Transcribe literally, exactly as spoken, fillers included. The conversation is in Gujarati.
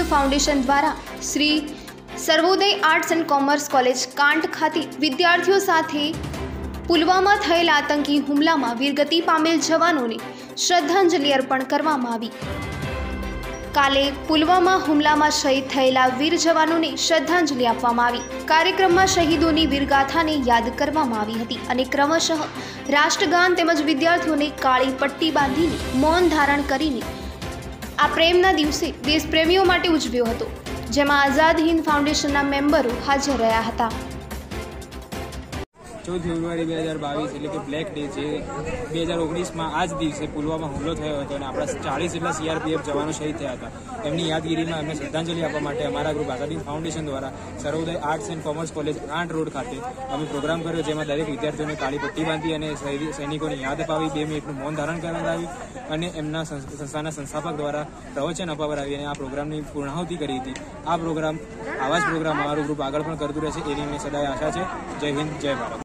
ફાઉન્ડેશન દ્વારા Shri Sarvodaya arts and commerce college Kant ખાતે વિદ્યાર્થીઓ સાથે પુલવામા થયેલા આતંકી હુમલામાં વીરગતિ પામેલ જવાનોને શ્રદ્ધાંજલિ અર્પણ કરવામાં આવી। કાલે પુલવામા હુમલામાં શહીદ થયેલા વીર જવાનોને શ્રદ્ધાંજલિ આપવામાં આવી। કાર્યક્રમમાં શહીદોની વીરગાથાને યાદ કરવામાં આવી હતી અને ક્રમશઃ રાષ્ટ્રગાન તેમજ વિદ્યાર્થીઓને કાળી પટ્ટી બાંધીને મૌન ધારણ કરીને આ પ્રેમના દિવસે દેશપ્રેમીઓ માટે ઉજવ્યો હતો, જેમાં આઝાદ હિન્દ ફાઉન્ડેશનના મેમ્બરો હાજર રહ્યા હતા। चौदह फेब्रुआरी બે હજાર બાવીસ એટલે કે બ્લેક ડે છે। બે હજાર ઓગણીસમાં આ જ દિવસે પુલવામા હુમલો થયો હતો અને આપણા ચાલીસ જેટલા સીઆરપીએફ જવાનો શહીદ થયા હતા। એમની યાદગીરીમાં એમને શ્રદ્ધાંજલિ આપવા માટે અમારા ગ્રુપ આઝાદ હિન્દ ફાઉન્ડેશન દ્વારા Sarvodaya arts and commerce college Kant road ખાતે અમે પ્રોગ્રામ કર્યો, જેમાં દરેક વિદ્યાર્થીઓને કાળી પટ્ટી બાંધી અને સૈનિકોની યાદ અપાવી, બે મિનિટનું મૌન ધારણ કરાવી અને એમના સંસ્થાના સંસ્થાપક દ્વારા પ્રવચન અપાવરાવી અને આ પ્રોગ્રામની પૂર્ણાહુતિ કરી હતી। આ પ્રોગ્રામ આવા જ પ્રોગ્રામ અમારું ગ્રુપ આગળ પણ કરતું રહેશે એની અમને સદાય આશા છે। જય હિન્દ, જય ભારત।